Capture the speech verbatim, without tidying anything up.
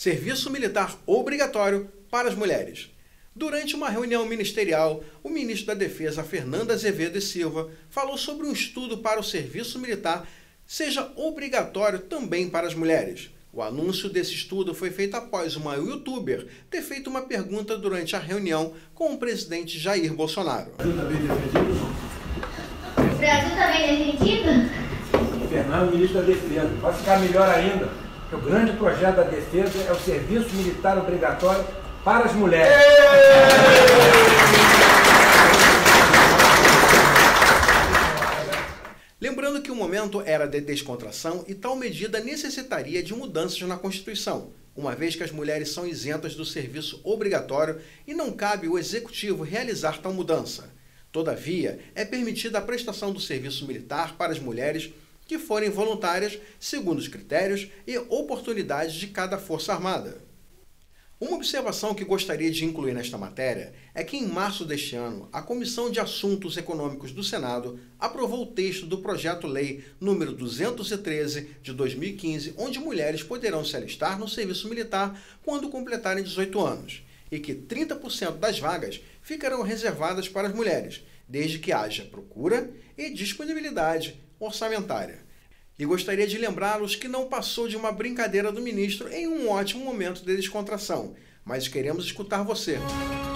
Serviço militar obrigatório para as mulheres. Durante uma reunião ministerial, o ministro da Defesa, Fernando Azevedo e Silva, falou sobre um estudo para o serviço militar seja obrigatório também para as mulheres. O anúncio desse estudo foi feito após uma youtuber ter feito uma pergunta durante a reunião com o presidente Jair Bolsonaro. O Brasil também defendido? O Brasil também defendido? Fernando, ministro da Defesa. Vai ficar melhor ainda, porque o grande projeto da defesa é o serviço militar obrigatório para as mulheres. Lembrando que o momento era de descontração e tal medida necessitaria de mudanças na Constituição, uma vez que as mulheres são isentas do serviço obrigatório e não cabe ao Executivo realizar tal mudança. Todavia, é permitida a prestação do serviço militar para as mulheres que forem voluntárias, segundo os critérios e oportunidades de cada Força Armada. Uma observação que gostaria de incluir nesta matéria é que, em março deste ano, a Comissão de Assuntos Econômicos do Senado aprovou o texto do Projeto-Lei número duzentos e treze de dois mil e quinze, onde mulheres poderão se alistar no serviço militar quando completarem dezoito anos, e que trinta por cento das vagas ficarão reservadas para as mulheres, desde que haja procura e disponibilidade orçamentária. E gostaria de lembrá-los que não passou de uma brincadeira do ministro em um ótimo momento de descontração, mas queremos escutar você.